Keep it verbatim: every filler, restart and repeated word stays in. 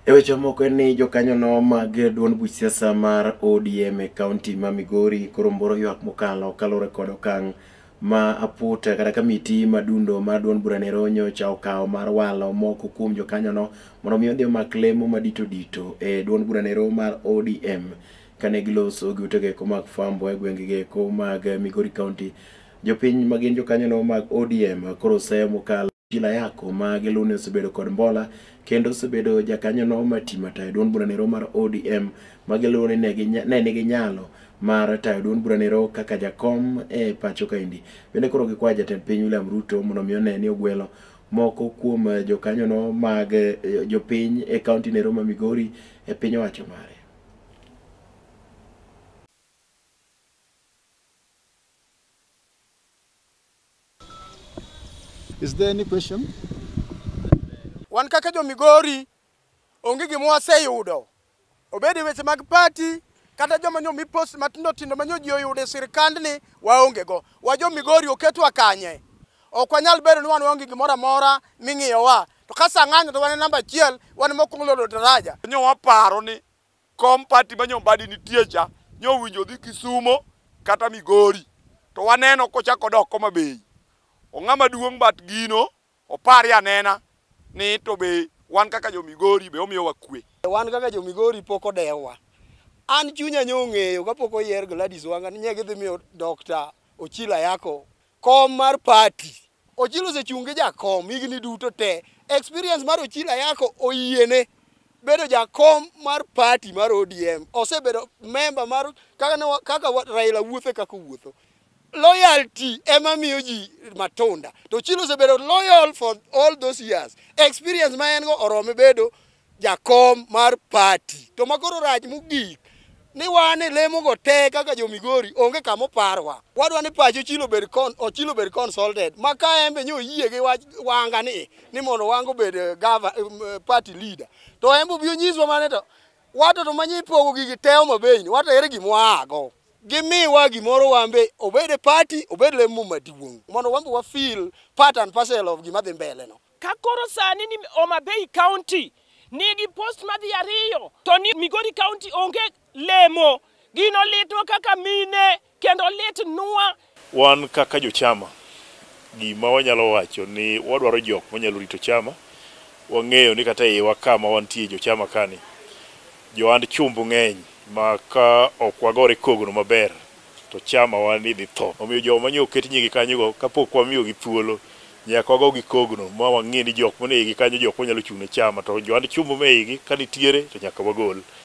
E weche moko ni jokanyo no mag duond buch siasa mar O D M e kaunti ma Migori koro mboro ywak mokalo kalore kod okang' ma aputa kata kamiti madundo mar duond bura ne Ronyo cha okawo mar walo moko kuom jokanyo no mondo mi odhi omak lemo madito dito e duond bura ne mar O D M kane giloso gi ute geko mag fwambo e gwenge geko mag Migori County. Jopiny magin jokanyo no mag O D M koro semo mokalo Ochilo Ayacko ma gilune osebedo kod mbola kendo osebedo jakanyo no matima tayo duond bura ne mar O D M ma gilune ne nigi nyalo mar tayo duond bura ne kaka jakom e pacho kaendi. Bende koro gikwayo jatend piny William Ruto mondo mi one ni ogwelo moko kuom jokanyo no mag jopiny e kaunti ne ma Migori e piny owacho mare. Is there any question? Wan kaka jo Migori onge gima waseyudo. Obedi weche mag party kata joma nyo mipost matindo tindo manyo ji oyude sirkand ni waonge go. Wa jo Migori oketwa kanye. Ok wanyal bedo ni wan waonge gimoro amora ming'iyo wa. To kasa ng'anyo to wan namba achiel wan mokwongo lodo daraja. Nyo waparo ni kom party manyo badi nitie cha nyo winjo dhi Kisumo kata Migori. To waneno kochako dok Homa Bay. Ong'ama duong' bat gino opari anena ni to be wan kaka jo Migori be omiyo wakwe. Wan kaka jo Migori poko dewa. An chunya nyo ng'eyo kapok oyier Gladys Wanga ni nyegi dhi miyo Doctor Ochilo Ayacko kom mar party. Ochilo sechunge jakom higni duto te. Experience mar Ochilo Ayacko oyiene bedo jakom mar party mar O D M. Osebedo member mar kaka kaka Raila wuothe kaka wuotho. Loyalty ema miyo ji matunda. To Ochilo osebedo loyal for all those years. Experience ma en go orome bedo jakom mar party. To makoro rach mogik ni wane lemo go te kaka jo Migori onge kamo parwa. Wadwa ni pacho Ochilo bed kon Ochilo bed consulted. Maka embe nyo yie gi Wanga ni ni mondo Wanga bed gava party leader. To embe biyo nyiswa mane to wato to manyi pogo gigi te Homa Bay ni wato ere gimwago. Gimi wa gimoro wambe obede party obede lemo maduong' mondo wambe wa feel part and parcel of gima dhi mbele no. Kakoro sani ni Homa Bay County nigi post madhi ariyo to ni Migori County onge lemo gino litwa kaka mine kendo lit nua. Wan kaka jo chama gima wanyalo wacho ni wadwaro jok manyalo rito chama. Wang'eyo ni kata iwa kama wantie jo chama kani joand chumbu ng'eny maka okwagore kogno maber to chama wani dhi tho. Omiyo joma nyo ket nyigi kanyo kapok wamiyo gi thuolo nyaka wago gi kogno ma wang'e ni jok mane igi kanyo jok manyalo chung'ne chama to joand chumbu me igi kanitiere to nyaka wagol.